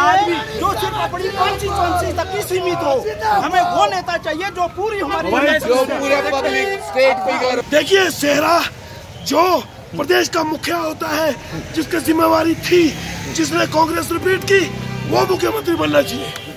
आदमी जो सिर्फ अपनी कॉन्स्टिट्यूएंसी तक ही सीमित हो। हमें वो नेता चाहिए जो पूरी हमारी पब्लिक स्टेट फिगर। देखिए, सेहरा जो प्रदेश का मुखिया होता है, जिसकी जिम्मेवारी थी, जिसने कांग्रेस रिपीट की, वो मुख्यमंत्री बनना चाहिए।